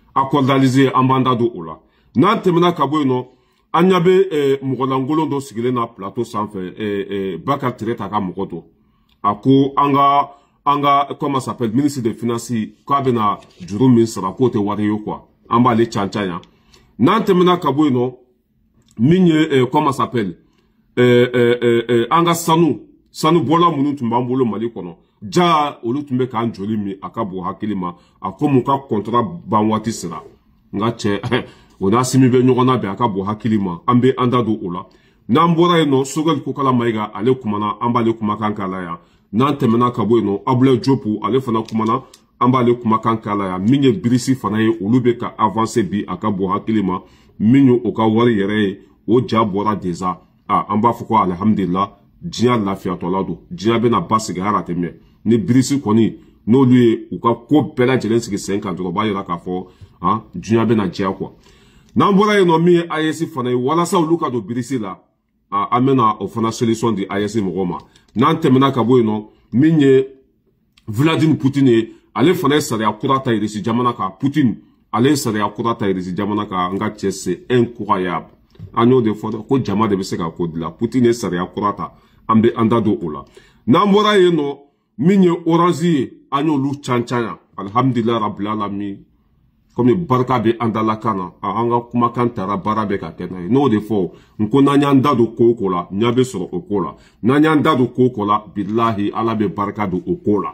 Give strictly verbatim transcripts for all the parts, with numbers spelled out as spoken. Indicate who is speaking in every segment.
Speaker 1: accord d'Alizé ambandado ola nan temena kaboyno anyabe eh, mugolangolo do sigile na plateau sanfe eh, eh, Bakar Tireta ka mugoto ako anga anga comment s'appelle ministre des finances ko bena juru ministre ko te wari yo quoi amba le chanchanya nan temena kaboyno minye eh, comment s'appelle eh, eh, eh, eh, anga sanu sanu bola munu tumbambolo mali kono ja olu tumbe kan joli mi akabo hakilima akomu ka contrat banwati sira nga che ona simi be nyogona be akabo hakilima ambe andado ola nambora eno sogal ko kala maiga ale kumana ambale kuma kankala ya nan temena kabo eno abule jopu ale fana kumana ambale kuma kankala ya minye birisi fana ye olu be ka avancer bi akabo hakilima minyo oka wari yere o jabora deja ah amba fuko alhamdulillah jiya lafiya tolado jiya be na basiga harate me ni birisi koni no lui ou ka ko bela jelensi ke cinquante ko ba yira ka fo ah jiya be na jiya quoi na mbora no mi ayesi fana wala sa luka do birisi la ah amena o fana solution di ayesi mogoma nan temena ka boy no minye Vladimir Poutine ale fana sare akurata irisi jamana ka Poutine ale sare akurata irisi jamana ka nga c'est incroyable anyo de fo ko jama de be se ka ko dila Poutine sare akurata ambe andado ola na mbora yeno minye oranzi anyo lu chanchanya alhamdulillah rabbil alamin comme barka be andala kana anga kuma kantara barabe ka kenai no de fo nko nanya ndado kokola nyabe soro okola nanya ndado kokola billahi ala be barka do okola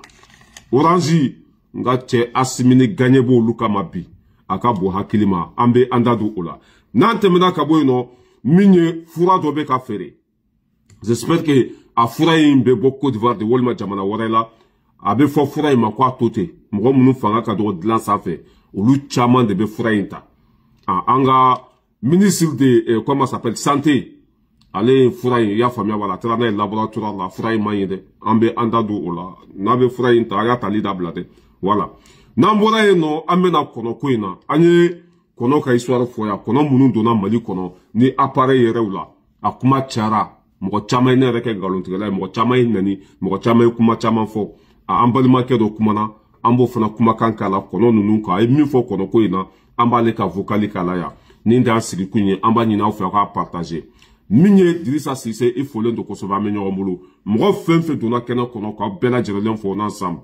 Speaker 1: oranzi nga che asimini ganyebo luka mabi akabo hakilima ambe andado ola nante mena kabo no minye fura do be ka fere. J'espère que a fura imbe boko d'Ivoire de Wolma jamana warela abe fo fura ima kwa tote mgo munu fanga ka do dlan safe olu chaman de be fura inta ah anga ministre de eh, comment s'appelle santé ale fura ya famia wala tra na laboratoire la fura ima yede ambe andado ola na be fura inta ya tali dablade voilà nambora eno amena kono koina anye kono ka histoire fo ya kono munu dona mali kono ni appareil yerewla akuma chara moko chama ne reke galontigala moko chama nani moko chama kuma chama fo a ambalima ke do kumana ambo fana kuma kankala kono nunu ka e mi fo kono ko ina ambale ka vocali kala ya ninda siri kunye amba nyina ofo ka partager minye Dirisa Cissé il faut l'endo ko so va menyo mulu moko fenfe dona kena kono ka bela jerelen fo ensemble.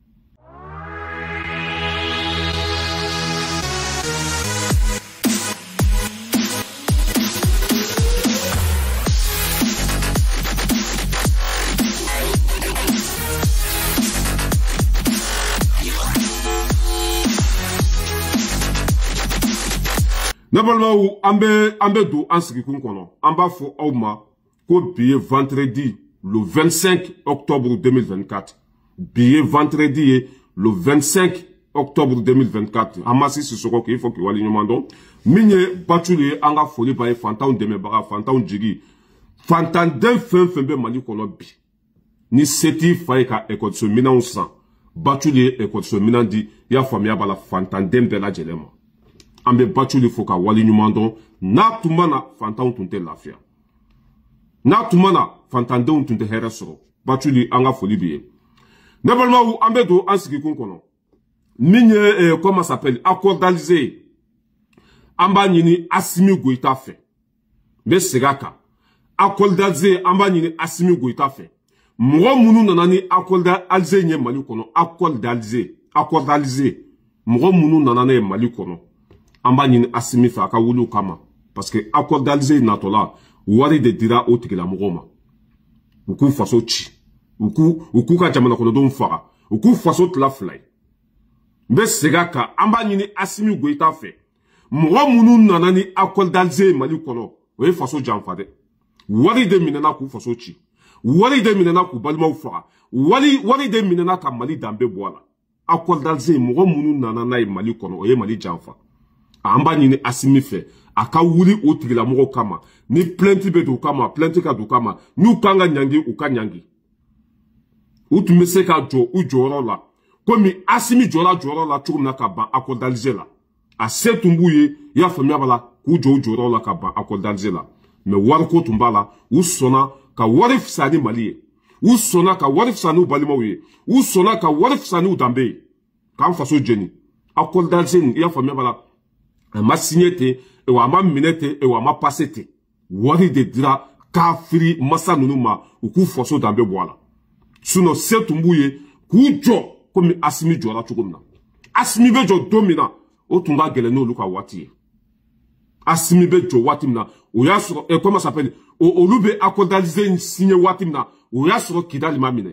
Speaker 1: Normalement, ambe ambe do ansiki kun kono amba fo awma ko billet vendredi le vingt-cinq octobre deux mille vingt-quatre billet vendredi le vingt-cinq octobre deux mille vingt-quatre amasi sisoko ki faut que wali nyomando minye batuli anga foli ba fantaw deme ba fantaw jigi fantan den fen fen be mali kono bi ni seti fay ka ekot so minan cent batuli ekot so minan di ya famia bala fantan den be la jelema ambe batuli foka wali nyumando na tumana fantan tunte lafia na tumana fantan de tunte heresoro batuli anga foli biye nebalma ou ambe do ansiki kun kono minye eh, comment s'appelle accord d'Alizé amba nyini Assimi Goïta fait be segaka accord d'Alizé amba nyini Assimi Goïta fait mwo munu nanani accord d'Alizé nye mali kono accord d'Alizé accord d'Alizé mwo munu nanane mali kono amba nyini Assimi fa ka wulu kama parce que accord d'Alizé natola wari de dira otikila mugoma uku faso chi uku uku ka jamana kono don fara uku faso tla fly mbe segaka amba nyini Assimi Goïta fait mwa munu nanani accord d'Alizé mali kono we faso jamfade wari de minana ku faso chi wari de minana ku balma fara wari wari de minana ka mali dambe boala accord d'Alizé mwa munu nanana mali kono we mali jamfa amba nyini Assimi fait aka wuli otigila moko kama ni plainte be do kama plainte ka do kama ni ukanga nyangi ukanyangi utumese ka jo ujoro la komi Assimi jora joro la chumna ka ba accord d'Alizé la a setumbuye ya famia bala ku jo joro la ka ba accord d'Alizé la me warko tumbala usona ka warif sani maliye usona ka warif sani balima wiye usona ka warif sani udambe kan faso jeni accord d'Alger ya fami bala ma signé te e wa ma minete e wa ma passé te wari de dira kafiri masa nunuma u ku foso dambe boala suno setumbuye ku jo komi asimi jora chugumna asimi be jo domina o tunga gele no luka wati asimi be jo wati na o ya so e comment ça s'appelle o olube accord signé wati na o ya so kidali mamine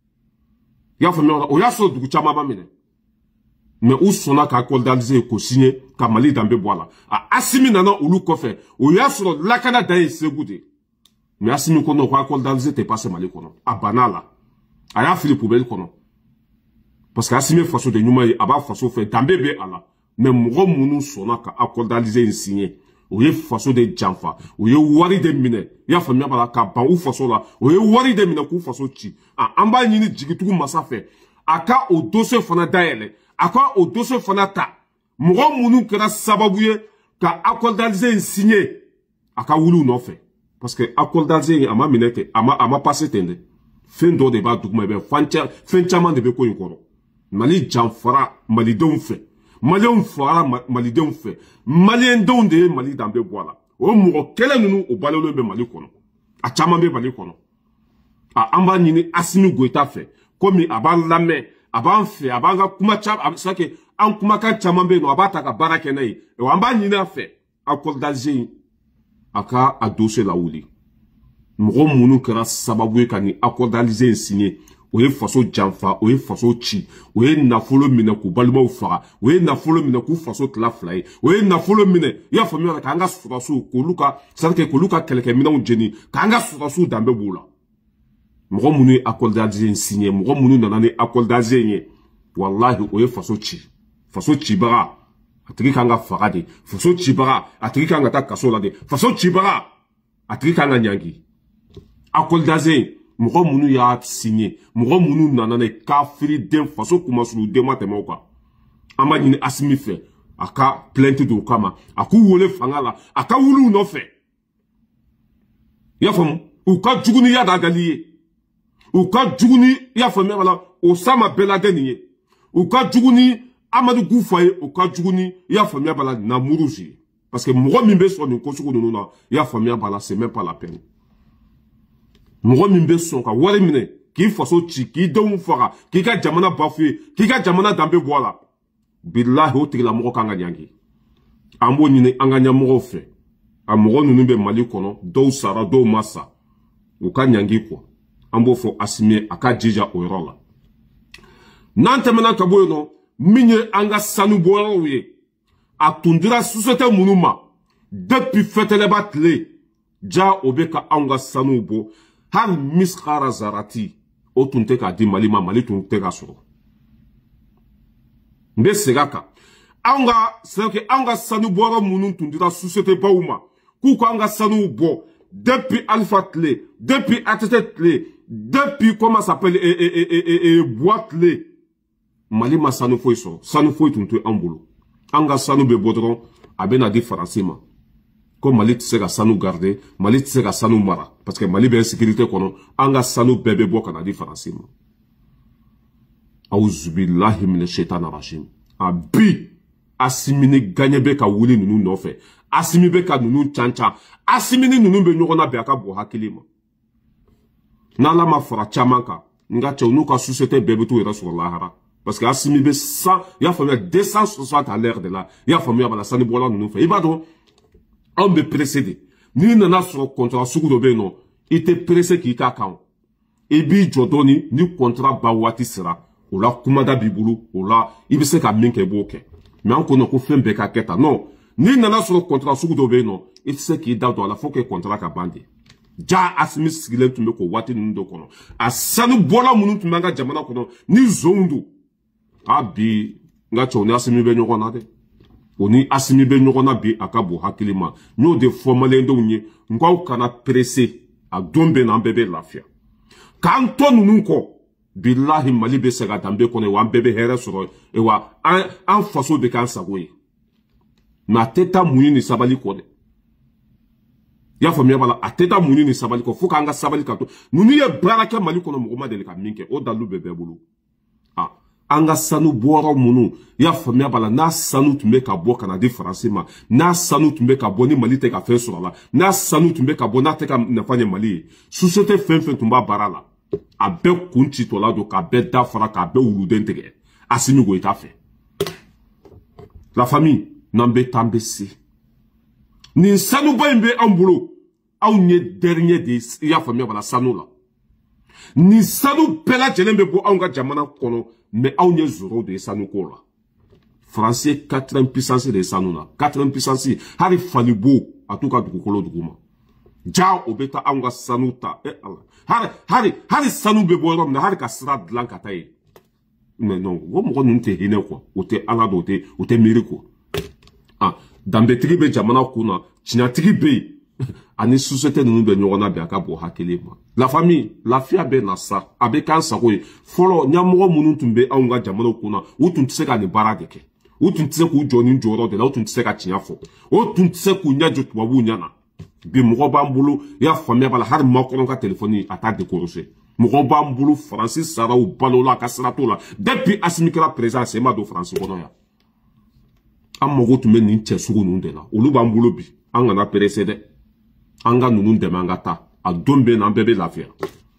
Speaker 1: ya fami o ya so dugu chama mamine mais où sont là accord ko signé ka Mali dambe boala a asimi nana olu kofe o ya so lakana dai segude mais asimi kono ko accord d'Alger te passé Mali kono a banala aya fili poubelle kono parce que asimi façon de nyuma aba façon fait dambe be ala mais mo munu sona ka accord d'Alger signé o ye façon de janfa o ye wari de mine ya famia bala ka ba ou façon là o ye wari de mine ku façon ci a amba nyini jigitugu masafe aka o dossier fana daele aka o dossier fana ta mo munu kera sababuye ka accord d'Alger signé aka wulu no fait parce que accord d'Alger ama minete ama ama passé tende fin do de ba duguma be fancha fin chama de be ko yinkoro Mali janfara Mali don fait Mali on fara Mali don fait Mali don de Mali dambe boala o mo kele nunu o balolo be Mali kono a chama be Mali kono a amba nyini asimi goita fait comme aban lame aban fait abanga kuma cha sake an kuma ka chama be no abata ka barake nai e amba nyini a fait accord d'Alger aka a dossier la wuli mo munu kera sababu ka ni accord d'Alger signé o ye faso janfa o ye faso ci o ye nafolo mine ku balimaw faga o ye nafolo mine ku faso tla fly o ye nafolo mine ya famiya ka anga surasu ko luka sarke ko luka keleke minaw jeni ka anga surasu dambe bula mo munu accord d'Alger signé mo munu nanani accord d'Alger wallahi o ye faso ci faso ci bara atiki kanga faga de faso ci bara atiki kanga ta kaso de faso ci bara atiki kanga nyangi accord d'Alger Mougo munu ya signé, mougo munu nanane kafiri den faso kumasulu dema temoka. Ama nyini asimi fe, aka plainte do kama, aku wole fangala, aka wulu no fe. Ya famu, uka juguni ya dagaliye. Uka juguni ya famu wala Osama Beladeniye. Uka juguni Amadou Goufaye, uka juguni ya famu wala Namuruji. Parce que mougo mimbe so ni kosuko nuna, ya famu wala c'est même pas la peine. Mougo mimbe son ka wale mine ki faso ci ki don fara ki ka jamana bafue ki ka jamana dambe boala billahi o tigila mougo kanga nyangi ambo nyine anga nyamugo fe amugo nunu be Mali kono do sara do masa u ka nyangi ko ambo fo asime aka jija o rola nante mena kaboyo no minye anga sanu boala uye atundira société munuma depuis fetele batle ja obeka anga sanu bo har miskara zarati o tunte ka di Mali ma Mali tunte ka soro mbe segaka anga seke anga sanu boro munun tundira société bauma ku ko anga sanu bo depuis Alpha Tlé depuis Atete Tlé depuis comment s'appelle et et et et et boîte Tlé Mali ma sanu foi so sanu foi tunte ambulo anga sanu be bodron abena di français ma comme Mali tse ka sanu garder Mali tse ka sanu mara parce que Mali be sécurité kono anga sanu bébé bo kana di français ma auzu billahi minash shaitanir rajim abi asimini gagné be ka wuli nunu no fe asimi be ka nunu chancha asimini nunu be nyogona be aka bo hakilima na la ma fara chamanka nga chonu ka société bébé to rasulullah hara parce que asimi be cent ya famia deux cent soixante à l'heure de là ya famia bala sani bola nunu fe ibado on be précédé ni nana sur contrat sugu do be no ite pressé ki ka kan e bi jodoni ni contrat ba wati sera o la kumada bibulu o la ibe se ka minke boke mais on kono ko fembe ka keta non ni nana sur contrat sugu do be no ite se ki da do la faut que contrat ka bande ja asimi sigile tumbe ko wati ndo kono asanu bola munu tumanga jamana kono ni zondu abi nga choni asimi be nyoko na de oni asimi be nyoko na bi akabo hakilima nyo de formale ndo nye ngwa kana pressé a dombe na bebe lafia kanto nunu ko billahi Mali be sega dambe kono wa bebe here soro e wa an, an faso be kan sagoye na teta muyi ni sabali ko de ya famia bala ateta muyi ni sabali ko fuka anga sabali kato nunu ye baraka Mali kono mo ma de ka minke o dalu bebe bulu ah anga sanu boro munu ya famia bala na sanu tumbe ka bo kana di français ma na sanu tumbe ka bo ni Mali te ka fe sur la na sanu tumbe ka bo na te ka na fanye Mali société fen fen tumba barala a be kunci to la do ka be da fara ka be wuluden tege asimi go ita fe la famille nambe tambe si ni sanu ba mbe ambulo aw nye dernier de ya famia bala sanu la ni sanu bela jelembe bo aw nga jamana kono mais aw nye zoro de sanu ko la français quatre puissance de sanu na quatre puissance hari falibo atuka dukolo duguma ja obeta aw nga sanu ta eh Allah hari hari hari sanu be bo rom na hari ka sra blanc ataye mais non wo mo nun te hine ko o te ala do te o te miracle ah dambe tribe jamana kuna china tribe ani société nous be nyona be aka bo hakele ma la famille la fia be na sa abe kan sa ko folo nyamo munu tumbe aunga jamana kuna utun tseka ni baradeke utun tseka ku joni njoro de la utun tseka chinyafo utun tseka ku nya jotu wabu nyana bi mo bambulu ya famille bala har makoro ka téléphone ata décorosé mo bambulu Francis Sarau balola ka sratola depuis asimikra présence ma do France kono ya amogo tumbe ni tchesugo nunde la olu bambulu bi anga na précédé anga nunun demangata a dombe na bebe lafia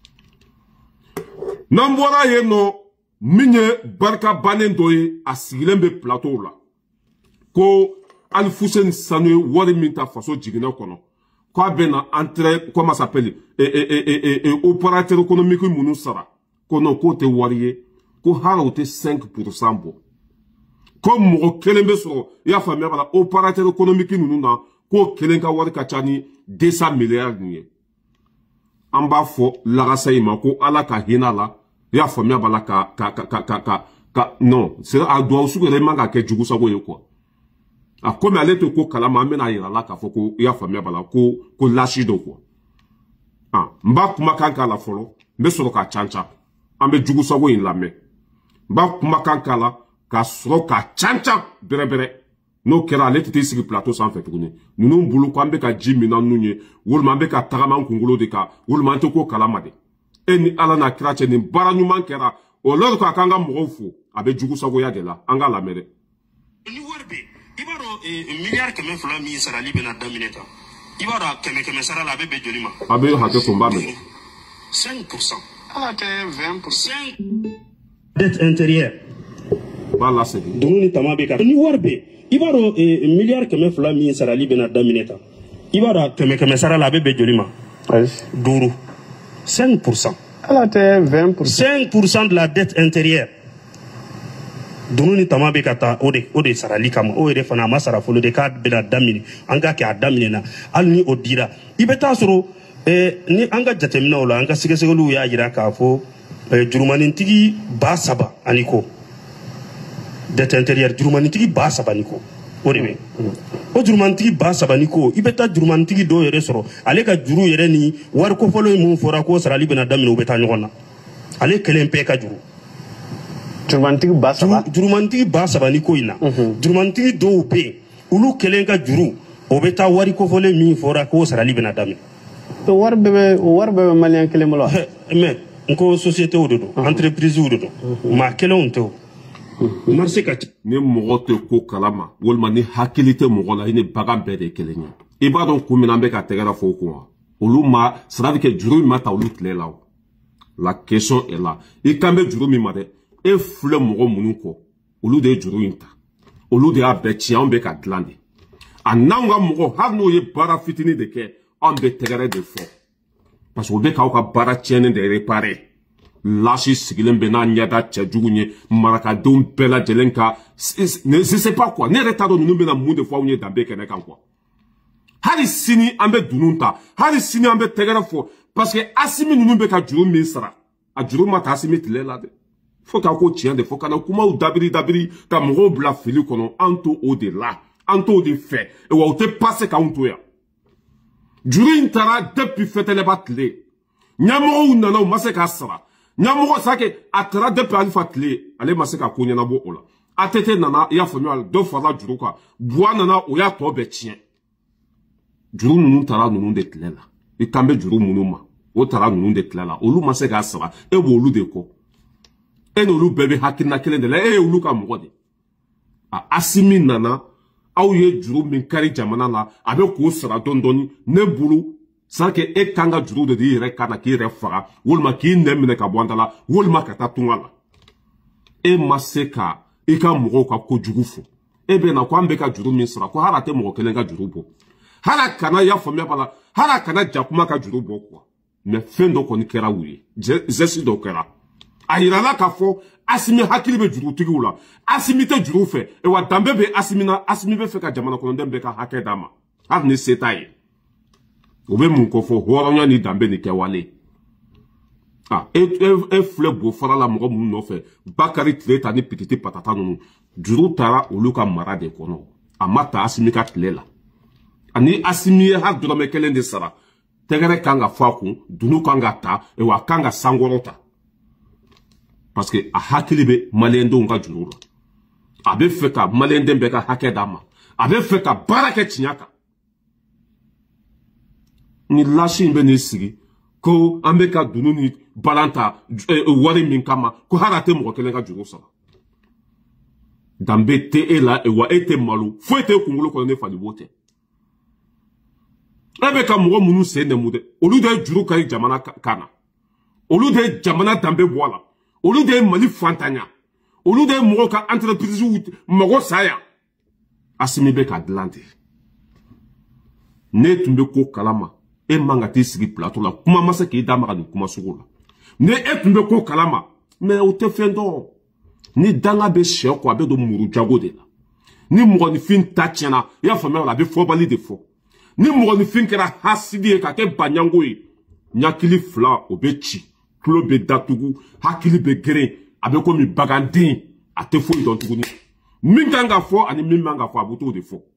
Speaker 1: nambora ye no minye barka banendoye a sigilembe plateau la ko Alfusen Sanwe wari minta faso jigina kono ko abena entre comment s'appelle et et et et opérateur économique munu sara kono ko te wariye ko harote cinq pour cent bo comme mo kelembe so ya famia bala opérateur économique nunu na ko kelenka wari kachani deux cents milliards ni amba fo lagasa ima ko ala ka hina la ya famia bala ka ka ka ka ka ka non c'est à doit su que les manga ke jugu sabo ye quoi a comme ale to ko kala ma mena ira la ka fo ko ya famia bala ko ko lashi do quoi ah mba kuma kanka la folo me soro ka chancha ambe jugu sabo in la me mba kuma kanka la ka soro ka chancha bere bere no kera ale tete sigi plateau sans fait tourner nous nous bulu ko ambe ka jimi na nunye wol ma ambe ka tagama kungulo de ka wol ma to ko kala ma de eni ala na krache ni baranu man kera o lor ko akanga mo fu abe jugu sago ya de la anga la mere
Speaker 2: ni worbe ibaro e milliard keme fula mi sara libe na damineta ibaro keme keme sara la bebe jolima
Speaker 1: abe ha ke somba me
Speaker 2: cinq pour cent ala te vingt pour cent dette intérieure
Speaker 1: voilà c'est
Speaker 2: donc ni tamabe ka ni worbe ibaro e milliard keme fula mi sara libe na damineta ibaro keme keme sara la bebe jolima duru cinq pour cent ala te vingt pour cent cinq pour cent de la dette intérieure dunu ni tama be kata ode ode sarali kama o ere fana masara folo de ka be la damini anga ke adamini na alni odira ibeta soro eh ni anga jatemna ola anga sige segelu ya yira ka fo eh, jurumani tigi ba saba aniko dette intérieure jurumani tigi ba saba aniko ode be o jurumani tigi ba saba aniko ibeta jurumani tigi do yere soro ale ka juru yere ni war ko folo mu fora ko sarali be na damini obeta nyona ale kelen pe ka juru
Speaker 3: jurumantigi ba saba
Speaker 2: jurumantigi ba saba ni ko ina jurumantigi do pe ulu kelen ka juru o beta wari ko fole mi fora ko sarali bena dami
Speaker 3: to war bebe war bebe malien kelen molo
Speaker 2: mais nko société o do entreprise o do ma kelen to marché ka
Speaker 1: ni mogo te ko kalama wolma ni hakilite mogo la ni baga bede kelenya iba don ko mina be ka tegara fo ko ulu ma sara ke juru ma ta ulu tlela la question est là et quand be juru mi ma de e fule mogo munu ko olu de juru inta olu de abe tia on be ka glande ananga mogo har no ye bara fitini de ke on be tegere de fo parce que be ka ka bara tiene de réparer lashi sigilen be na nyada cha jugunye maraka don bela jelenka ne je sais pas quoi ne retado nous be na mu de fo onye dambe kene kan quoi hari sini ambe dununta hari sini ambe tegere fo parce que asimi nous be ka juru mi sara a juru mata asimi tilela de faut qu'on tient de faut qu'on kuma ou dabiri dabiri ta moro bla fili kono anto au de là anto de fait et wa te passer ka unto ya juri intara depuis fete le batle nyamo unana maseka sara nyamo sake atra depuis alfa tle ale maseka ko nyana bo ola atete nana ya famio do fala juru ka bua nana o ya to be tien juru nunu tara nunu de tlela e kambe juru munuma o tara nunu de tlela olu maseka sara e bo olu de ko e n'olu bɛɛ bɛ hakilina kelen de la e y'olu ka mɔgɔ de a Asimi nana aw ye juru min kari jamana la a bɛ k'o sara dɔɔni dɔɔni ne bolo c'est que e kan ka juru de di yɛrɛ kana k'i yɛrɛ faga walima k'i nɛ minɛ ka bɔ an da la walima ka taa tunga la e ma se ka i ka mɔgɔw ka kojugu fɔ e bɛ na ko an bɛ ka juru min sara ko hali a tɛ mɔgɔ kelen ka juru bɔ hali kana y'a faamuya b'a la hali kana jakuma ka juru bɔ quoi mais fɛn dɔ kɔni kɛra u ye geste dɔ kɛra a yirala k'a fɔ Asimi hakili bɛ jurutigiw la Asimi tɛ juru fɛ e wa danbe bɛ Asimi na Asimi bɛ fɛ ka jamana kɔnɔden bɛɛ ka hakɛ d'a ma hali ni se t'a ye o bɛ mun ko fɔ hɔrɔnya ni danbe ni kɛwale ah e e filɛ bo fara la mɔgɔ minnu nɔfɛ Bakari Tireta ni Pititi Patata ninnu juru taara olu ka mara de kɔnɔ a ma ta Asimi ka tile la ani Asimi ye hali dɔrɔmɛ kelen de sara tɛgɛrɛ kan ka fɔ a kun dunu kan ka ta e wa kan ka sankɔrɔ ta parce que a hakili bɛ maliyɛndenw ka juru la a bɛ fɛ ka maliyɛnden bɛɛ ka hakɛ d'a ma a bɛ fɛ ka baara kɛ tiɲɛ kan ni lasi in bɛ n'i sigi ko an bɛ ka dunu ni balan ta wari min kama ko hali a tɛ mɔgɔ kelen ka juru sara danbe tɛ e la wa e tɛ malo foyi tɛ kunkolo kɔnɔ ne falibo tɛ e bɛ ka mɔgɔ minnu sen nɛmu dɛ olu de ye juru kari jamana kan na olu de ye jamana danbe bɔ a la olu de ye Mali fantanya olu de ye mɔgɔw ka entreprise mago saya Asimi bɛ ka dilan ten ne tun bɛ ko kalama e man ka t'i sigi plateau la kuma ma se k'i da maga nin kuma sugu la ne e tun bɛ ko kalama mais o tɛ fɛn dɔn ni danga bɛ sɛ kɔ a bɛ don muru jago de la ni mɔgɔninfin ta tiɲɛna i y'a faamuya la a bɛ fɔbali de fɔ ni mɔgɔninfin kɛra hasidi ye ka kɛ baɲango ye ɲakili fila o bɛ ci tulo bɛ datugu hakili bɛ geren a bɛ komi baganden a tɛ foyi dɔn tuguni min kan ka fɔ ani min man ka fɔ a bɛ t'o de fɔ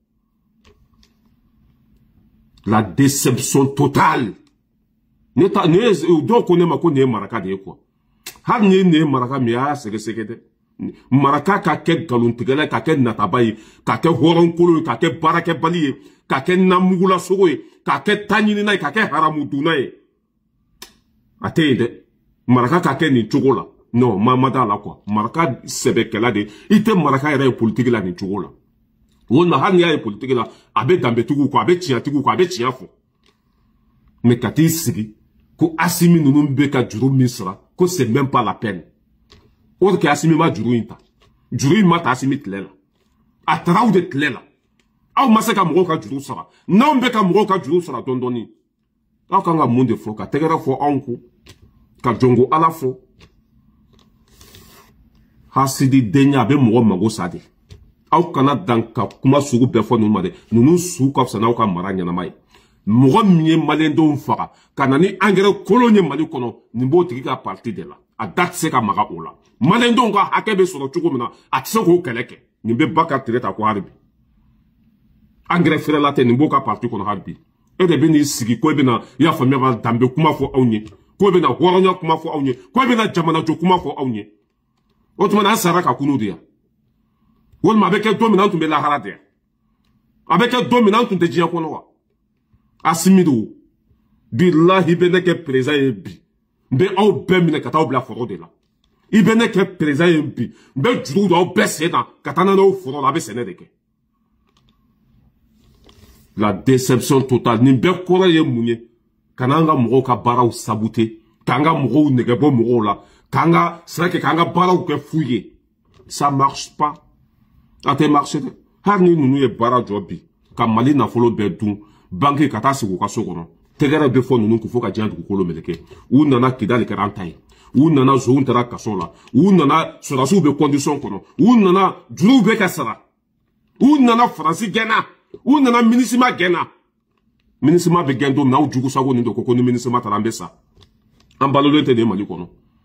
Speaker 1: la déception totale ne ta ne dɔw ko ne ma ko nin ye maraka de ye quoi hali ni nin ye maraka min y'a sɛgɛsɛgɛ dɛ maraka ka kɛ nkalontigɛla ka kɛ nataba ye ka kɛ hɔrɔnkolo ye ka kɛ baarakɛbali ye ka kɛ namugulasogo ye ka kɛ taɲinina ye ka kɛ haramuduna ye a tɛ yen dɛ maraka ka kɛ nin cogo la non ma ma da la quoi maraka sɛbɛkɛla de i tɛ maraka yɛrɛ ye politiki la nin cogo la o na hali n'i y'a ye politiki la a bɛ danbetigiw kɔ a bɛ tiɲɛtigiw kɔ a bɛ tiɲɛ fɔ mais ka t'i sigi ko Asimi ninnu bɛ ka juru min sara ko c'est même pas la peine o de kɛ Asimi ma juru in ta juru in ma ta Asimi tile la a taara aw de tile la aw ma se ka mɔgɔw ka juru sara n'anw bɛ ka mɔgɔw ka juru sara dɔɔni dɔɔni aw kan ka mun de fɔ ka tɛgɛrɛ fɔ anw ko ka jɔnko Ala fɔ hasidi denya a bɛ mɔgɔ mago sa de aw kana dan ka kuma sugu bɛɛ fɔ ninnu ma dɛ ninnu su ka fisa n'aw ka mara ɲɛnama ye mɔgɔ min ye maliyɛndenw faga ka na ni angɛrɛ kolon ye Mali kɔnɔ nin b'o tigi ka parti de la a da tɛ se ka maga o la maliyɛndenw ka hakɛ bɛ sɔrɔ cogo min na a tɛ se k'o kɛlɛ kɛ nin bɛ Bakari Tireta ko hali bi angɛrɛ feerela tɛ nin b'o ka parti kɔnɔ hali bi e de bɛ n'i sigi ko e bɛ na i y'a faamuya ba danbe kuma fɔ aw ye ko e bɛ na hɔrɔnya kuma fɔ aw ye ko e bɛ na jamanajɔ kuma fɔ aw ye o tuma na an sara ka kunu de yan walima a bɛ kɛ don min na an tun bɛ lahara de yan a bɛ kɛ don min na an tun tɛ diɲɛ kɔnɔ wa Asimi do billahi bɛ ne kɛ président ye bi n bɛ aw bɛɛ minɛ ka taa aw bila foro de la i bɛ ne kɛ président ye bi n bɛ juru don aw bɛɛ sen na ka taa n'aw foro la a bɛ sɛnɛ de kɛ la déception totale nin bɛɛ kɔrɔ ye mun ye ka n'an ka mɔgɔw ka baaraw sabute k'an ka mɔgɔw nɛgɛbɔ mɔgɔw la k'an ka sira kɛ k'an ka baaraw kɛ fu ye ça marche pas a tɛ marché dɛ hali ni ninnu ye baara jɔ bi ka Mali nafolo bɛɛ dun banque ka taa sigi u ka so kɔnɔ tɛgɛrɛ bɛ fɔ ninnu kun fo ka diɲɛ dugukolo meleke u nana Kidali kɛra an ta ye u nana zow taara kaso la u nana sɔrɔdasiw bɛ condition kɔnɔ u nana juruw bɛ ka sara u nana Faransi gɛnna u nana minisima gɛnna minisima bɛ gɛn don min na aw jugu sago nin don ko ko ni minisima taara an bɛ sa an balolen tɛ nin Mali kɔnɔ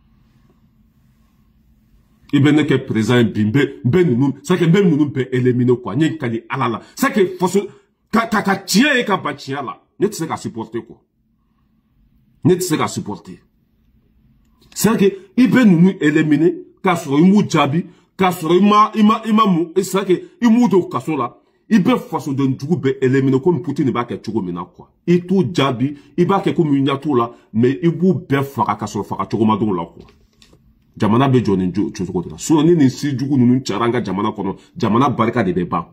Speaker 1: i bɛ ne kɛ président bi n bɛ n bɛ ninnu c'est que n bɛ ninnu bɛɛ éliminer quoi n ye kali Ala la c'est que faso ka ka ka tiɲɛ ye ka ban tiɲɛ la ne tɛ se ka supporter quoi ne tɛ se ka supporter c'est que i bɛ ninnu éliminer k'a sɔrɔ i m'u jaabi k'a sɔrɔ i ma i ma i ma mun c'est que i m'u don kaso la i bɛ fasoden jugu bɛɛ éliminer komi Poutine b'a kɛ cogo min na quoi i t'u jaabi i b'a kɛ komi i ɲɛ t'u la mais i b'u bɛɛ faga ka sɔrɔ faga cogo ma don la quoi jamana be joni jo cogo de la so ni ni si jugu nunu charanga jamana kono jamana barika de beba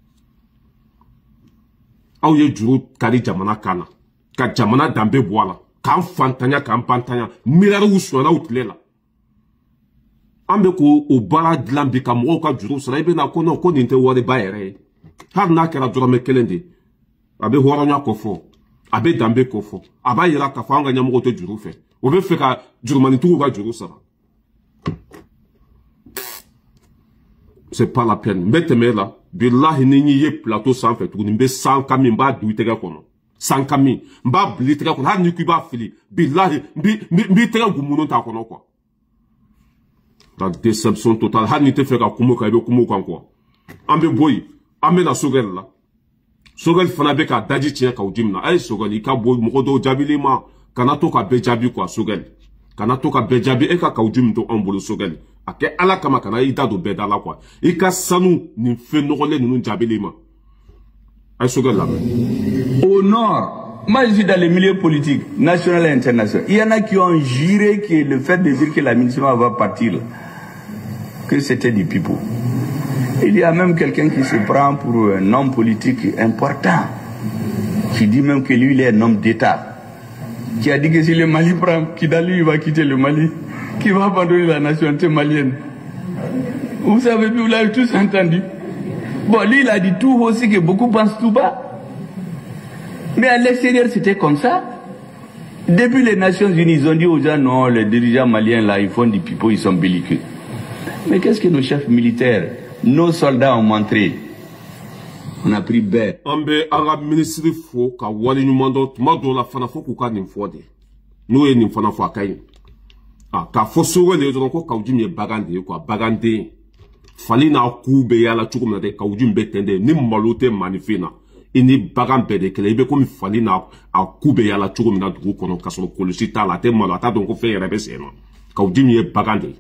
Speaker 1: aw ye juru kari jamana kana ka jamana dambe boala kan fantanya kan pantanya milare usona utlela ambe ko o bara dlambi ka mo ka juru sala ibe na kono ko ninte wori ba ere har na kera jura me kelende abe horonya ko fo abe dambe ko fo aba yira ka fanga nyamugo to juru fe o be fe ka juru mani tu ba juru sala. C'est pas la peine. Mettez-moi là. Billahi ni ye plateau sans fait. Ni be sans kami mba duitega kono. Sans kami mba blitega kono. Ha ni kuba fili. Billahi mbi mbi tega gumuno ta kono quoi. La déception totale. Ha ni te fait ka kumo ka be kumo kan quoi. Ambe boy. Ambe na sogel là. Sogel fana be ka daji tiens ka ujimna. Ay sogel ika boy mo do jabilima. Kana to ka be jabi quoi sogel. Kana to ka be jabi e ka ka ujim to ambolo sogel. Ake ala kama kana ida do beda la quoi. Ika sanu ni fe nogole ni jabelema. Ay sogel la.
Speaker 4: Au nord, moi je suis dans les milieux politiques, national et international. Il y en a qui ont juré que le fait de dire que la MINUSMA va partir, que c'était du pipeau. Il y a même quelqu'un qui se prend pour un homme politique important, qui dit même que lui il est un homme d'État, qui a dit que si le Mali prend, Kidali il va quitter le Mali, qui va abandonner la nationalité malienne. Vous savez, vous l'avez tous entendu. Bon, lui, il a dit tout aussi que beaucoup pensent tout bas. Mais à l'extérieur, c'était comme ça. Depuis les Nations Unies, ils ont dit aux gens, non, les dirigeants maliens, là, ils font du pipeau, ils sont belliqueux. Mais qu'est-ce que nos chefs militaires, nos soldats ont montré? On a pris baie.
Speaker 1: Ambe, anga ministre fo, ka wali numando, mado la fana fo kuka nimfode. Nous et nimfana fo akayi. Ah, ka fosowe le yodo ko kaujim ye bagande ko bagande fali na kube ya la chukum de kaujim betende ni malote manifina ini bagambe de kele be ko mi fali na a kube ya la chukum na dugu kono kasoro kolosita la te malo ata don ko fe rebe seno kaujim ye bagande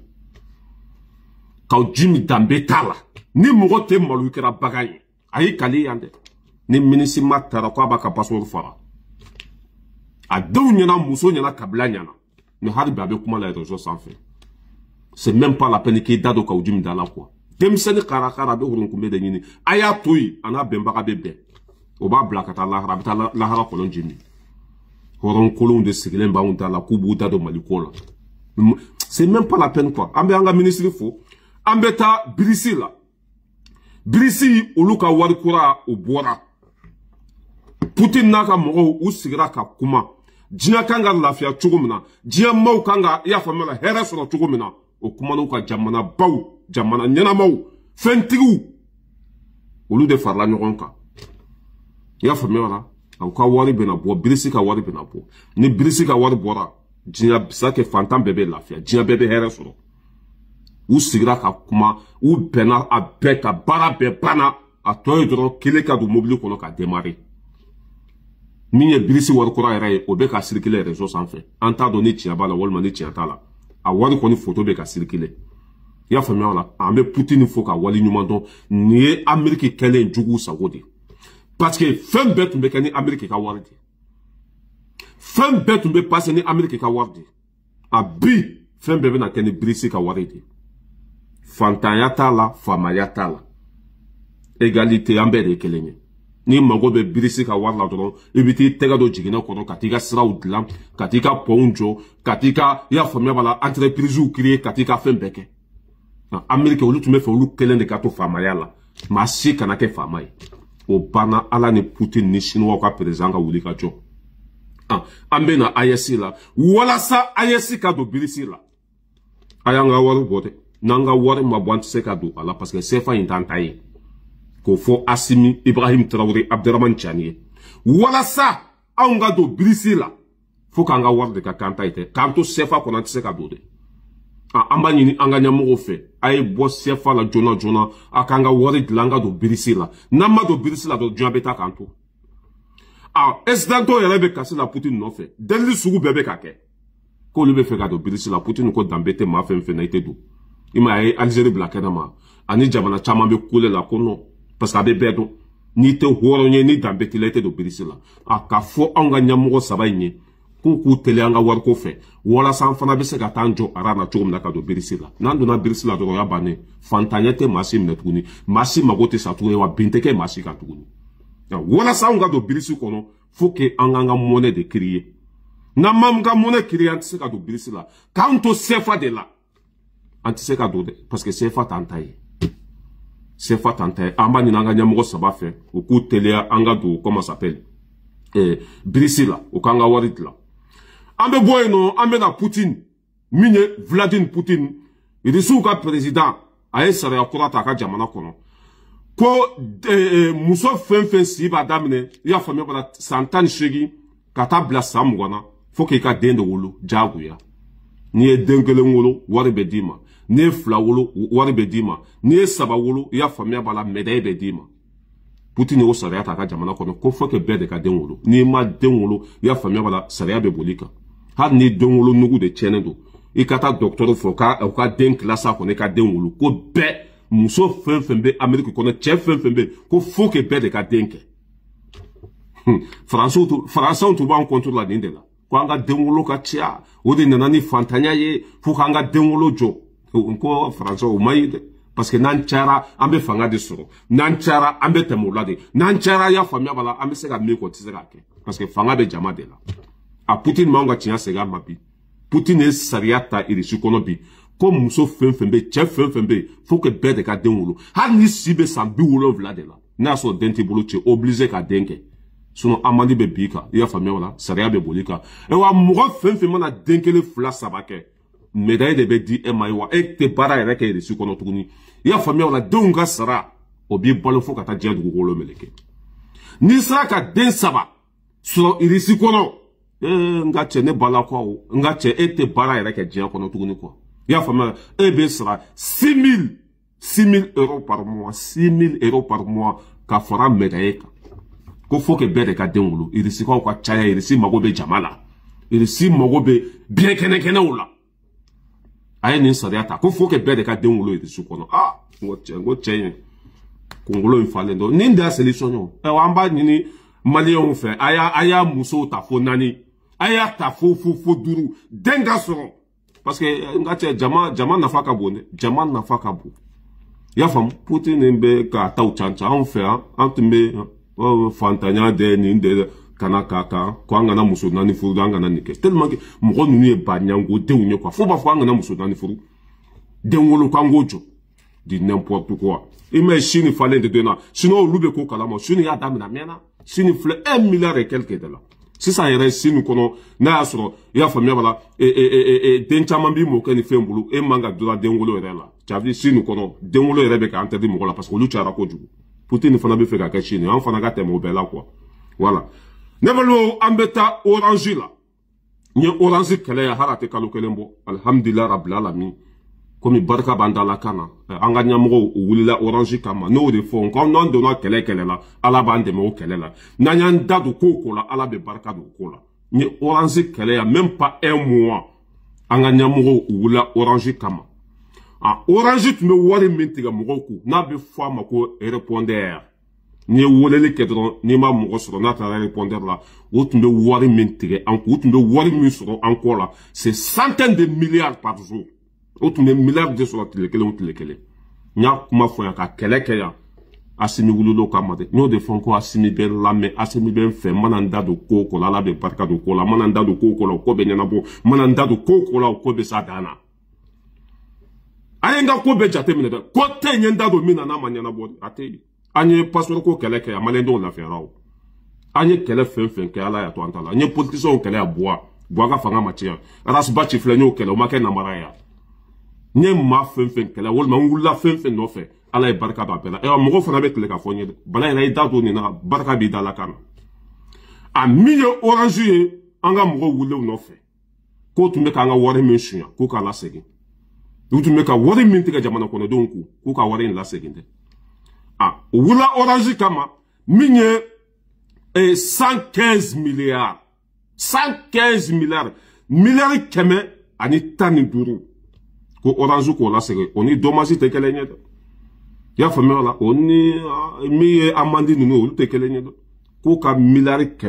Speaker 1: kaujim dambe tala ni mo te malo kera bagaye ayi kali yande ni minisi matara ko abaka password fara a daw nyana muso nyana kabla nyana. Mais c'est même pas la peine qu'il y ait d'ado kaoudjim dans la quoi. Demseni karakara be hurunkume de nini. Aya toui, ana bembaka bebe. Oba blakata la rabita la hara kolon jimi. Horon kolon de sigilen ba unta la kubu dado malikola. C'est même pas la peine quoi. Ambe anga ministre fo. Ambe ta Birisi la. Birisi uluka warikura ubora. Putin naka moro usigira ka kuma. Jina kanga lafia chugumina, jia mau kanga ya famela hera sura chugumina, o kumano ka jamana bau, jamana nyana mau, fentigu. Olu de farla nyoronka. Ya famela, au ka wari bena bo, Birisi ka wari bena bo. Ni Birisi ka wari bora, jina bisake fantam bebe lafia, jina bebe hera sura. U sigira ka kuma, u bena a beka, bara be bana, a toye dron kile ka du mobile kono ka démarrer. Minye Birisi warikura ere obe ka circuler réseau sans fait. Anta donné tiaba la walma ni tianta la. A wari koni photo be ka circuler. Ya famia la. Ambe Poutine faut ka wali nyumando ni Amerique kele njugu sagodi. Parce que femme bet mbe kani Amerique ka wardi. Femme bet mbe passe ni Amerique ka wardi. A bi femme bebe na kani Birisi ka wardi. Fantanyata la, famayata la. Égalité ambe de kelenye. Ni mago be Birisi ka war la doron ibiti tega do jigina kono katika sira udlam katika ponjo katika ya famia bala entreprise ou créer katika fembeke Amerika olu tume fe olu kelen de kato famaya la ma si kana ke famay o bana ala ni Putin ni Chinois ka president ka wuli ka jo ah ambe na I S la wala sa I S ka do Birisi la ayanga waru bote nanga waru mabwanti se ka do ala parce que c'est fa intantaye ko fo Assimi Ibrahim Traoré Abderrahmane Tiani wala sa anga do Birisi la fo kanga war de ka kanta ite kanto sefa ko nanti se ka do de a amba nyini anga nyamu fe ay bo sefa la jona jona akanga wari dilanga do Birisi la nama do Birisi la do diabeta kanto a esdanto yele kasi la Poutine no fe deli sugu bebe kake ko lebe fe ka do Birisi la Poutine ko dambete ma fe fe na ite do ima ay Algérie blakena ma ani jamana chama be kule la kono parce que abe bedo ni te horonye ni dambeti lete do Birisi la aka fo anga nyamugo sabaye K'u k'u tele an ka wariko fɛ walasa an fana bɛ se ka taa jɔ ara na cogo min na ka don birisi la n'an donna birisi la dɔrɔn o y'a bannen fantanya tɛ maa si minɛ tuguni maa si mago tɛ sa tuguni wa bin tɛ kɛ maa si kan tuguni walasa an ka don birisi kɔnɔ faut que an k'an ka monnaie de créer n'an m'an ka monnaie créer an tɛ se ka don birisi la k'an to C F A de la an tɛ se ka don dɛ parce que C F A t'an ta ye C F A t'an ta ye an b'a ɲini an ka ɲɛmɔgɔ saba fɛ u k'u teliya an ka don comment ça s'appelle eh, birisi la u k'an ka wari dilan. An bɛ bɔ yen nɔ an bɛ na Poutine min ye Vladimir Poutine Irisiw ka président a ye sariya kura ta a ka jamana kɔnɔ ko eh, muso fɛn fɛn si b'a daminɛ i y'a faamuya bala san tan ni seegin ka taa bila san mugan na fo k'i ka den de wolo diyagoya n'i ye den kelen wolo wari bɛ d'i ma n'i ye fila wolo wari bɛ d'i ma n'i ye saba wolo i y'a faamuya bala médaille bɛ d'i ma. Poutine y'o sariya ta a ka jamana kɔnɔ ko fo que bɛɛ de ka den wolo n'i ma den wolo i y'a faamuya bala sariya bɛ boli kan. Hali ni den wolo nugu de tiɲɛnen don i ka taa dɔgɔtɔrɔ fɔ k'a ka den kilasa kɔnɔ i ka den wolo ko bɛɛ muso fɛn fɛn bɛ Amérique kɔnɔ cɛ fɛn fɛn bɛ ko faut que bɛɛ de ka den kɛ Faransaw tun b'an contre la nin de la ko an ka den wolo ka caya o de nana ni fantanya ye fo k'an ka den wolo jɔ ko Faransaw o ma ye dɛ parce que n'an cayara an bɛ fanga de sɔrɔ n'an cayara an bɛ tɛmɛ o la de n'an cayara y'a faamuya bala an bɛ se ka min kɔ o tɛ se ka kɛ parce que fanga bɛ jama de la. A Poutine m'an ka tiɲɛ segin a ma bi Poutine ye sariya ta Irisi kɔnɔ bi ko muso fɛn fɛn bɛ cɛ fɛn fɛn bɛ faut que bɛɛ de ka den wolo hali ni si bɛ san bi wolonwula de la n'a sɔrɔ den t'i bolo tu es obligé ka den kɛ sinon amandi bɛ b'i kan i y'a faamuya wala sariya bɛ boli kan wa mɔgɔ fɛn fɛn mana den kelen fila saba kɛ médaille de bɛ di e ma ye wa e tɛ baara yɛrɛ kɛ Irisi kɔnɔ tuguni i y'a faamuya wala denw ka sara o b'i balo fo ka taa diɲɛ dugukolo meleke n'i sera ka den saba sɔrɔ Irisi kɔnɔ eh nga cɛ ne bala quoi o nga cɛ e tɛ baara yɛrɛ kɛ diɲɛ kɔnɔ tuguni quoi i y'a faamuya e bɛ sara six mille euros par mois six mille euros par mois ka fara médaille kan ko faut que bɛɛ de ka den wolo Irisikaw ka caya Irisi mago bɛ jama la Irisi mago bɛ biɲɛ kɛnɛ kɛnɛw la a ye nin sariya ta ko faut que bɛɛ de ka den wolo Irisi kɔnɔ ah n ko cɛ n ko cɛ in kunkolo in falen don nin de y'a solution ye o an b'a ɲini maliyɛnw fɛ a y'a a y'a musow ta fo naani a y'a ta fo fo fo duuru den ka sɔrɔ parce que n ka cɛ jama jama nafa ka bon dɛ jama nafa ka bon i y'a faamu Poutine bɛ k'a taw cancan anw fɛ yan an tun bɛ fantanya de nin de kana k'a kan ko an kana muso naani furu an kana nin kɛ tellement que mɔgɔ ninnu ye baɲango denw ye quoi fo b'a fɔ an kana muso naani furu den wolo k'an k'o jɔ di n'importe quoi i ma ye Chine falen de don na sinon olu bɛ ko kalama Chine y'a daminɛ a mɛnna Chine filɛ un milliard et quelque de la sisan yɛrɛ Chine kɔnɔ n'a y'a sɔrɔ i y'a faamuya bala den caman b'i mɔkɛ ni fɛn bolo e man ka donna den wolo yɛrɛ la caabi Chine kɔnɔ den wolo yɛrɛ bɛ ka interdit mɔgɔ la parce que olu cayara kojugu Poutine fana bɛ fɛ ka kɛ Chine an fana ka tɛmɛ o bɛɛ la quoi voilà ne balimaw an bɛ taa Orange la n ye Orange kɛlɛ ye hali a tɛ kalo kelen bɔ alhamdulilayi rabbil alamin komi barika b'an da la kan na an ka ɲɛmɔgɔw u wulila Orange kama n'o de fɔ nka n'an donna kɛlɛ kɛlɛ la ala b'an dɛmɛ o kɛlɛ la n'an y'an da don ko o ko la ala bɛ barika don o ko la n ye Orange kɛlɛ ya même pas un mois an ka ɲɛmɔgɔw u wulila Orange kama ah Orange tun bɛ wari min tigɛ mɔgɔw kun n'a bɛ fɔ a ma ko répondeur n'i ye weleli kɛ dɔrɔn n'i ma mɔgɔ sɔrɔ n'a taara répondeur la o tun bɛ wari min tigɛ an kun o tun bɛ wari min sɔrɔ an kɔ la c'est centaines de milliards par jour o tun bɛ milliard de sɔrɔ tile kelen o tile kelen n y'a kuma fɔ yan ka kɛlɛ kɛ yan Asimi wulilo kama de n y'o de fɔ ko Asimi bɛ lamɛn Asimi bɛ n fɛ n mana n da don ko o ko la ala bɛ barika don ko la n mana n da don ko o ko la o ko bɛ ɲɛnabɔ n mana n da don ko o ko la o ko bɛ s'a dan na a ye n ka ko bɛɛ jate minɛ dɛ ko tɛ n ye n da don min na n'a ma ɲɛnabɔ a tɛ yen an ye passeport ko kɛlɛ kɛ yan maliyɛndenw lafiyara o an ye kɛlɛ fɛn fɛn kɛ ala y'a to an ta la an ye politiciens kɛlɛ yan Buwa Buwa ka fanga ma tiɲɛ Arasuba ci filɛ n y'o kɛlɛ o ma kɛ namara ye yan n ye maa fɛn fɛn kɛlɛ walima n wulila fɛn fɛn nɔfɛ ala ye barika b'a bɛɛ la ɛ mɔgɔ fana bɛ tile ka fɔ n ye dɛ bala yɛrɛ i da don nin na barika b'i da la kan na a min ye Orange ye an ka mɔgɔw wulilen nɔfɛ k'o tun bɛ k'an ka wari min suɲɛ k'o k'a lasegin u tun bɛ ka wari min tigɛ jamana kɔnɔdenw kun k'u ka wari in lasegin dɛ ah o wulila Orange kama min ye cent quinze milliards cent quinze milliards miliyari kɛmɛ ani tan ni duuru ko Orange k'o lasegin o ni dommage tɛ kelen ye dɛ i y'a faamuya la o ni min ye amande ninnu olu tɛ kelen ye dɛ k'o ka miliyari kɛmɛ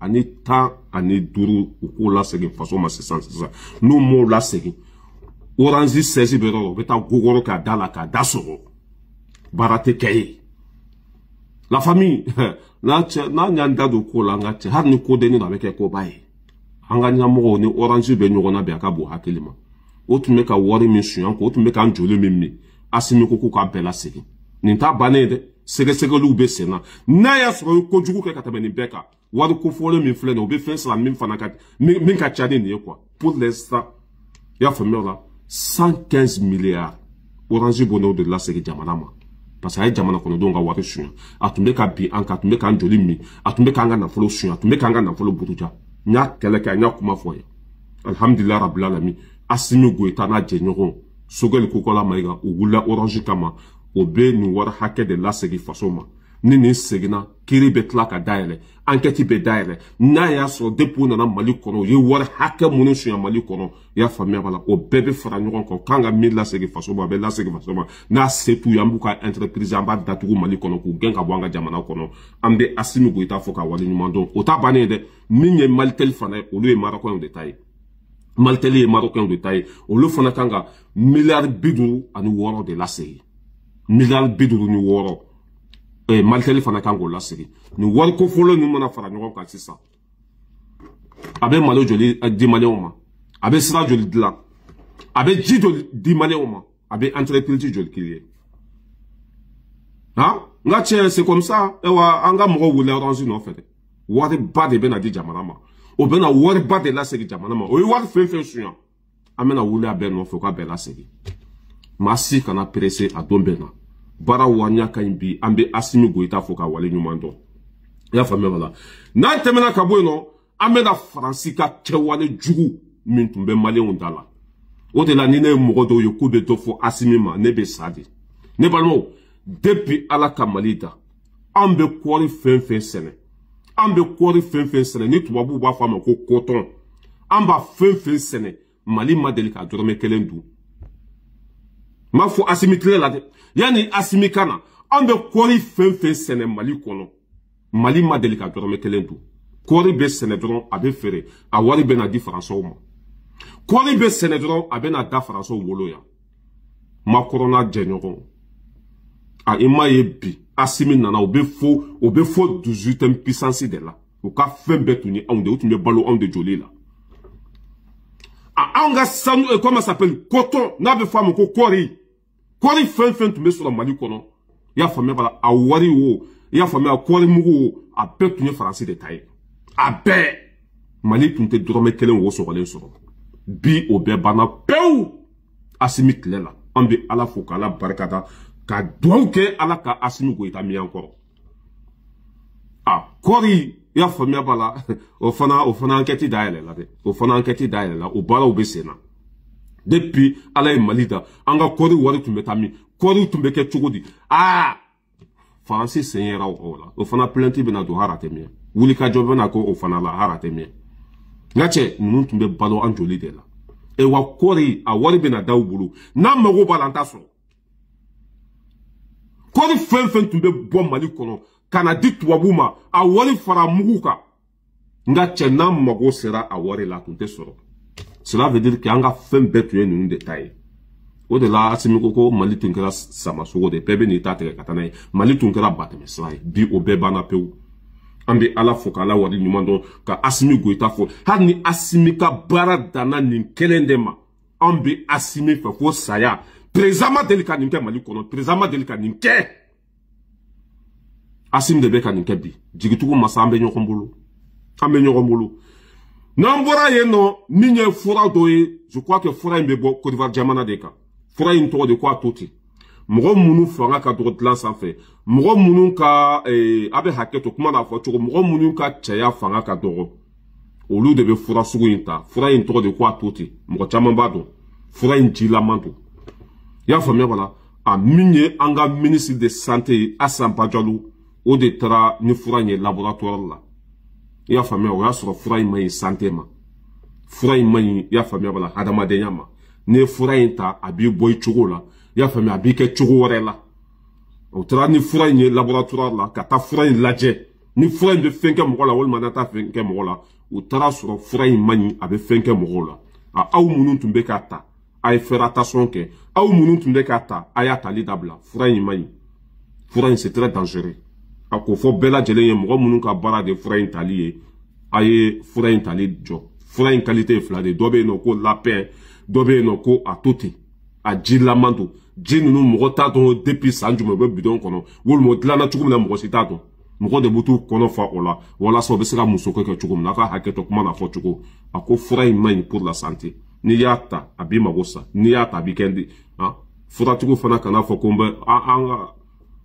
Speaker 1: ani tan ani duru u k'o lasegin faso ma sisan sisan n'u m'o lasegin Orange seize bɛ yɔrɔ o bɛ taa gogoro k'a da la k'a da sɔgɔ baara tɛ kɛ ye la famille n'a cɛ n'a ɲan da don ko la an ka cɛ hali ni ko denni na a bɛ kɛ koba ye an ka ɲɛmɔgɔw ni Orange bɛ ɲɔgɔn na bɛn a ka bon hakili ma o tun bɛ ka wari min suɲɛ ko o tun bɛ k'an joli min min Asimi ko k'u k'a bɛɛ lasegin nin t'a bannen dɛ sɛgɛsɛgɛliw bɛ sen na n'a y'a sɔrɔ i kojugu kɛ ka tɛmɛ nin bɛɛ kan wari kofɔlen min filɛ nin o bɛ fɛn sara min fana ka min ka ca ni nin ye quoi pour l'instant i y'a faamuya o la cent quinze milliards Orange b'o n'o de lasegin jamana ma parce que a ye jamana kɔnɔdenw ka wari suɲɛ a tun bɛ ka bin an kan a tun bɛ k'an joli min a tun bɛ k'an ka nafolo suɲɛ a tun bɛ k'an ka nafolo buruja n y'a kɛlɛ kɛ n y'a kuma fɔ ye alhamdulilayi rabbil alamin Asimi Goïta n'a jɛɲɔgɔn Sogɛli Kokola Mayiga u wulila Orange kama o bɛ nin wari hakɛ de lasegin faso ma ni nin seginna kiiri bɛ tila ka dayɛlɛ enquête bɛ dayɛlɛ n'a y'a sɔrɔ depuis u nana Mali kɔnɔ u ye wari hakɛ minnu suɲɛ Mali kɔnɔ i y'a faamuya b'a la o bɛɛ bɛ fara ɲɔgɔn kan k'an ka min lasegin faso ma a bɛ lasegin faso ma n'a se t'u ye an b'u ka entreprise an b'a datugu Mali kɔnɔ k'u gɛn ka bɔ an ka jamana kɔnɔ an bɛ Asimi Goïta fɔ ka wale ɲuman dɔn o t'a bannen ye dɛ min ye Malitel fana ye olu ye Marocains de ta ye Malitel ye Marocains de ta ye olu fana kan ka miliyari bi duuru ani wɔɔrɔ de lasegin miliyari bi duuru ni wɔɔrɔ eh, Malitel fana kan k'o lasegin nin wari kofɔlen ninnu mana fara ɲɔgɔn kan sisan a bɛ malo joli di maliyɛnw ma a bɛ sira joli dilan a bɛ ji joli di maliyɛnw ma a bɛ entreprise joli créer han n ka cɛ c'est comme ça ewa an ka mɔgɔw wele Orange nɔfɛ dɛ wari ba de bɛna di jamana ma o bɛna wari ba de lasegin jamana ma o ye wari fɛn fɛn suɲɛ an bɛna wele a bɛɛ nɔfɛ o ka bɛɛ lasegin maa si kana pressé a don bɛɛ na baara wariya ka ɲi bi an bɛ Asimi Goïta fɔ ka wale ɲuman dɔn i y'a faamuya wala n'an tɛmɛna ka bɔ yen nɔ an bɛna Faransi ka kɛwale jugu min tun bɛ maliyɛnw da la o de la ni ne ye mɔgɔ dɔw ye k'u bɛ dɔ fɔ Asimi ma ne bɛ sa de ne balimaw depuis Ala ka Mali da an bɛ kɔɔri fɛn fɛn sɛnɛ an bɛ kɔɔri fɛn fɛn sɛnɛ ni tubabuw b'a fɔ a ma ko coton an b'a fɛn fɛn sɛnɛ Mali ma deli ka dɔrɔmɛ kelen dun m'a fɔ Asimi tile la dɛ yanni Asimi ka na an bɛ kɔɔri fɛn fɛn sɛnɛ Mali kɔnɔ Mali ma deli ka dɔrɔmɛ kelen dun kɔɔri bɛ sɛnɛ dɔrɔn a bɛ feere a wari bɛ na di Faransɛw ma kɔɔri bɛ sɛnɛ dɔrɔn a bɛ na da Faransɛw wolo yan Macron n'a jɛɲɔgɔn a i m'a ye bi Asimi nana o bɛ fo o bɛ fo dix-huitième puissance de la u ka fɛn bɛɛ tun ye anw de u tun bɛ balo anw de joli la a anw ka sanu comment ça s'appelle coton n'a bɛ fɔ a ma ko kɔɔri kɔɔri fɛn fɛn tun bɛ sɔrɔ Mali kɔnɔ i y'a faamuya b'a la a wari o i y'a faamuya kɔɔri mugu o a bɛɛ tun ye Faransi de ta ye a bɛɛ Mali tun tɛ dɔrɔmɛ kelen wo sɔgɔlen sɔrɔ bi o bɛɛ banna pewu Asimi tile la an bɛ Ala fo k'Ala barikada ka duwawu kɛ Ala ka Asimi Goïta mi an kɔrɔ a kɔɔri i y'a faamuya b'a la o fana o fana enquête dayɛlɛ la dɛ o fana enquête dayɛlɛ la o baaraw bɛ sen na depuis Ala ye Mali da an ka kɔɔri wari tun bɛ taa min kɔɔri tun bɛ kɛ cogo di aa Faransi sen yɛrɛ o la o fana plainte bɛna don hara tɛ mɛn wulikajɔ bɛna ko o fana la hara tɛ mɛn nka cɛ ninnu tun bɛ balo an joli de la e wa kɔɔri a wari bɛna da u bolo n'an mago b'a la an t'a sɔrɔ kɔɔri fɛn fɛn tun bɛ bɔ Mali kɔnɔ ka na di tubabuw ma a wari fara mugu kan nka cɛ n'an mago sera a wari la a tun tɛ sɔrɔ cela veut dire que an ka fɛn bɛɛ tun ye ninnu de ta ye o de la Asimi ko ko Mali tun kɛra samasogo de bɛɛ bɛ n'i ta tigɛ ka taa n'a ye Mali tun kɛra batɛmɛsira ye bi o bɛɛ banna pewu an bɛ Ala fo k'Ala wari ɲuman dɔn ka Asimi Goïta fɔ hali ni Asimi ka baara danna nin kelen de ma an bɛ Asimi fɛ fo saya président ma deli ka nin kɛ Mali kɔnɔ président ma deli ka nin kɛ Asimi de bɛ ka nin kɛ bi jigitugu masa an bɛ ɲɔgɔn bolo an bɛ ɲɔgɔn bolo n'an bɔra yen nɔ min ye fura dɔ ye je crois que fura in bɛ bɔ Côte d'Ivoire jamana de kan fura in tɔgɔ de ko a to ten mɔgɔ minnu fanga ka dɔgɔ dilan sanfɛ mɔgɔ minnu ka eh, a bɛ hakɛ to kuma n'a fɔ cogo mɔgɔ minnu ka cɛya fanga ka dɔgɔ olu de bɛ fura sugu in ta fura in tɔgɔ de ko a to ten mɔgɔ caman b'a dɔn fura in jilaman don i y'a faamuya wala a min ye an ka ministre de santé Assane Bajalo o de taara ni fura in ye laboratoire la i y'a faamuya o y'a sɔrɔ fura in ma ɲi santé ma fura in ma ɲi i y'a faamuya wala hadamadenya ma n'i ye fura in ta a b'i bɔ i cogo la i y'a faamuya a b'i kɛ cogo wɛrɛ la o taara ni fura in ye laboratoire la ka taa fura in lajɛ ni fura in bɛ fɛn kɛ mɔgɔ la walima n'a t'a fɛn kɛ mɔgɔ la u taara sɔrɔ fura in man ɲi a bɛ fɛn kɛ mɔgɔw la a aw minnu tun bɛ k'a ta a ye faire attention kɛ aw minnu tun bɛ k'a ta a y'a tali dabila fura in man ɲi fura in c'est très dangereux a ko fɔ bɛɛ lajɛlen ye mɔgɔ minnu ka baara de fura in tali ye a ye fura in tali jɔ fura in qualité ye fila de dɔ bɛ yen nɔ ko lapin dɔ bɛ yen nɔ ko a to ten a jilaman don ji ninnu mɔgɔ t'a dɔn depuis san jumɛn u bɛ bidon kɔnɔ walima o dilanna cogo min na mɔgɔ si t'a dɔn mɔgɔ de b'u t'u kɔnɔ fa o la walasa o bɛ se ka muso kɛ cogo min na a ka hakɛ to kuma na fɔ cogo a ko fura in man ɲi pour la santé n'i y'a ta a b'i mago sa n'i y'a ta a b'i kɛ di ah furatigiw fana kana fɔ ko n bɛ an ka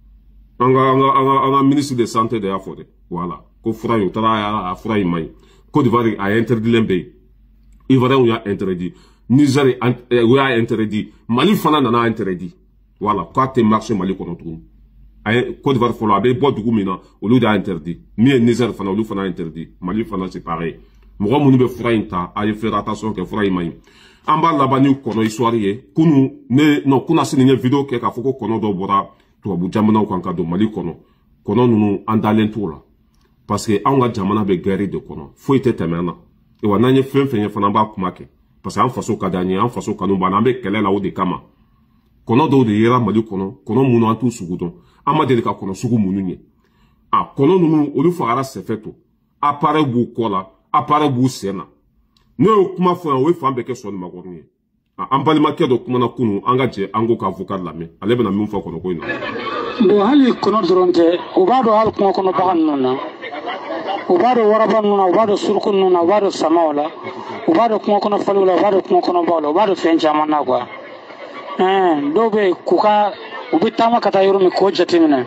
Speaker 1: an ka an ka an ka ministre de santé de y'a fɔ dɛ voilà ko fura in o taara a fura in man ɲi Côte d'Ivoire a interdilen bɛ yen Ivoirien y'a interdit Niger y'a interdit Mali fana nana interdit voilà k'a tɛ marché Mali kɔnɔ tuguni a ye Côte d'Ivoire fɔlɔ a bɛ bɔ dugu min na olu de y'a interdit min ye Niger fana olu fana interdit Mali fana c'est pareil mɔgɔ minnu bɛ fura in ta a ye faire attention kɛ fura in man ɲi an b'a laban ni kɔnɔ histoire ye kunu ne non kuna sini n ye vidéo kɛ k'a fɔ ko kɔnɔ dɔ bɔra tubabu jamanaw kan ka don Mali kɔnɔ kɔnɔ ninnu an dalen t'o la parce que anw ka jamana bɛ guerre de kɔnɔ foyi tɛ tɛmɛ an na wa n'an ye fɛn fɛn ye fana an b'a kuma kɛ parce que an faso ka d'an ye an faso kanu b'an na an bɛ kɛlɛ la o de kama kɔnɔ dɔw de yera Mali kɔnɔ kɔnɔ minnu an t'u sugu dɔn an ma deli ka kɔnɔ sugu minnu ye a kɔnɔ ninnu olu fagara sɛfɛ to appareil b'u kɔ la appareil b'u sen na ne y'o kuma fɔ yan o ye fan bɛɛ kɛ sɔni makɔrɔni ye an balimakɛ dɔ kumana kunu an ka jɛ an ko ka avocat lamɛn ale bɛna min fɔ kɔnɔ ko in na
Speaker 5: bon hali kɔnɔ dɔrɔn tɛ u b'a dɔn hali kungo kɔnɔ bagan ninnu na u b'a dɔn waraba ninnu na u b'a dɔn suruku ninnu na u b'a dɔn samaw la u b'a dɔn kungo kɔnɔ faliw la u b'a dɔn kungo kɔnɔ baw la u b'a dɔn fɛn caman na quoi ɛn dɔw bɛ yen k'u ka u bɛ taama ka taa yɔrɔ min k'o jateminɛ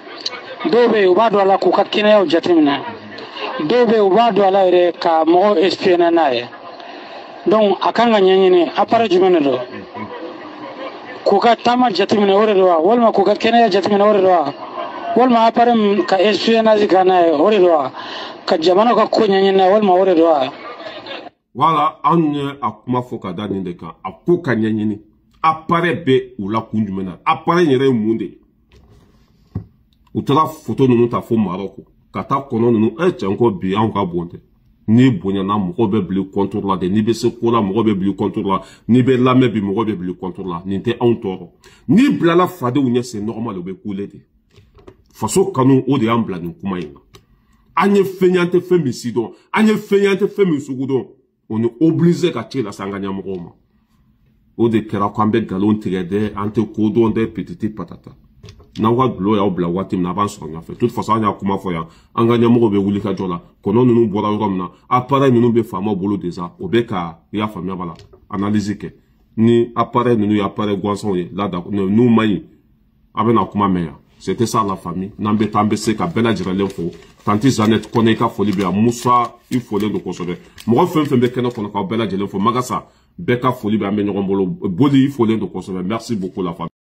Speaker 5: dɔw bɛ yen u b'a dɔn a la k'u ka kɛnɛyaw jateminɛ dɔw bɛ yen u b'a dɔn a la yɛrɛ ka mɔgɔw espionner n'a ye donc a kan ka ɲɛɲini appareil jumɛn de don k'u ka taama jateminɛ o de don wa walima k'u ka kɛnɛya jateminɛ o de don wa walima appareil ka espionnage kɛ n'a ye o de don wa ka jamana ka ko ɲɛɲini n'a ye walima o de don wa.
Speaker 1: voilà anw ye a kuma fɔ ka da nin de kan a ko ka ɲɛɲini appareil bɛ u la kun jumɛn na appareil yɛrɛ ye mun de ye u taara photo ninnu ta fo Marɔku ka taa kɔnɔ ninnu e cɛn ko bi anw ka bon tɛ n'i bonyana mɔgɔ bɛ bili contour la de n'i bɛ se ko la mɔgɔ bɛ bili contour la n'i bɛ lamɛn bi mɔgɔ bɛ bili contour la nin tɛ anw tɔɔrɔ n'i bilala fadenw ɲɛ c'est normal o bɛ kule de faso kanu o de y'an bila nin kuma in na an ye fɛn ye an tɛ fɛn min si dɔn an ye fɛn ye an tɛ fɛn min sugu dɔn on est obligé ka ci lase an ka ɲɛmɔgɔw ma o de kɛra ko an bɛ nkalon tigɛ dɛ an tɛ ko dɔn dɛ petiti patata n'aw ka dulo y'aw bila waati min na a b'an sɔrɔ ɲɛfɛ toute façon an y'a kuma fɔ yan an ka ɲɛmɔgɔw bɛ wuli ka jɔ la kɔnɔ ninnu bɔra yɔrɔ min na appareil ninnu bɛ faamaw bolo déjà o bɛ ka i y'a faamuya b'a la analyse kɛ ni appareil ninnu ye appareil gansanw ye lada n'u ma ɲi a bɛna kuma mɛn yan c'était ça la famille n'an bɛ taa an bɛ se ka bɛɛ lajɛlen fo tanti Zanette Kɔnɛ i ka foli bɛ yan Musa i folen don kosɛbɛ mɔgɔ fɛn fɛn bɛ kɛnɛ kɔnɔ k'aw bɛɛ lajɛlen fo Magasa bɛɛ ka foli bɛ an bɛ ɲɔgɔn bolo Boli i folen don kosɛbɛ merci beaucoup la famille.